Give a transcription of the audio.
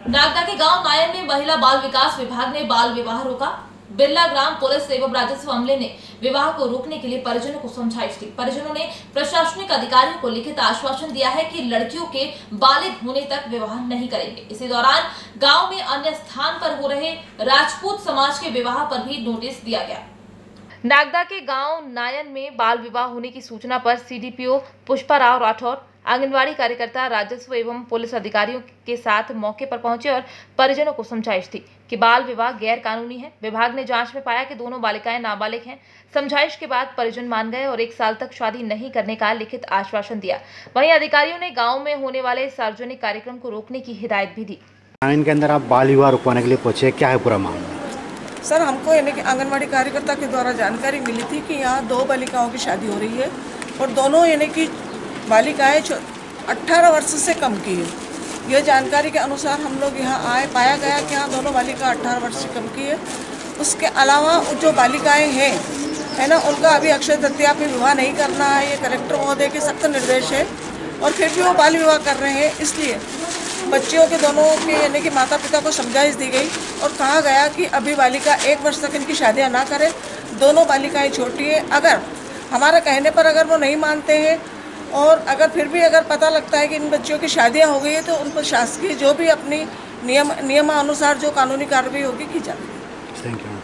नागदा के गांव नायन में महिला बाल विकास विभाग ने बाल विवाह रोका। बिरला ग्राम पुलिस एवं राजस्व अमले ने विवाह को रोकने के लिए परिजनों को समझाइश दी। परिजनों ने प्रशासनिक अधिकारियों को लिखित आश्वासन दिया है कि लड़कियों के बालिग होने तक विवाह नहीं करेंगे। इसी दौरान गांव में अन्य स्थान पर हो रहे राजपूत समाज के विवाह पर भी नोटिस दिया गया। नागदा के गांव नायन में बाल विवाह होने की सूचना पर सीडीपीओ पुष्पा राव राठौर, आंगनवाड़ी कार्यकर्ता, राजस्व एवं पुलिस अधिकारियों के साथ मौके पर पहुंचे और परिजनों को समझाइश दी कि बाल विवाह गैर कानूनी है। विभाग ने जांच में पाया कि दोनों बालिकाएं नाबालिग हैं। समझाइश के बाद परिजन मान गए और 1 साल तक शादी नहीं करने का लिखित आश्वासन दिया। वहीं अधिकारियों ने गाँव में होने वाले सार्वजनिक कार्यक्रम को रोकने की हिदायत भी दी। इनके अंदर आप बाल विवाह रुकवाने के लिए पहुंचे, क्या है पूरा मामला? सर, हमको यानी कि आंगनवाड़ी कार्यकर्ता के द्वारा जानकारी मिली थी कि यहाँ 2 बालिकाओं की शादी हो रही है और दोनों यानी कि बालिकाएं 18 वर्ष से कम की है। यह जानकारी के अनुसार हम लोग यहाँ आए, पाया गया कि यहाँ दोनों बालिका 18 वर्ष से कम की है। उसके अलावा जो बालिकाएं हैं है ना, उनका अभी अक्षय तृतीया पे विवाह नहीं करना है। ये कलेक्टर महोदय के सख्त निर्देश है और फिर भी वो बाल विवाह कर रहे हैं। इसलिए बच्चियों के दोनों के यानी कि माता पिता को समझाइश दी गई और कहा गया कि अभी बालिका 1 वर्ष तक इनकी शादियाँ ना करें। दोनों बालिकाएं छोटी है। अगर हमारे कहने पर अगर वो नहीं मानते हैं और अगर फिर भी अगर पता लगता है कि इन बच्चियों की शादियाँ हो गई है तो उन पर शासकीय जो भी अपनी नियमानुसार जो कानूनी कार्रवाई होगी की जाएगी। Thank you.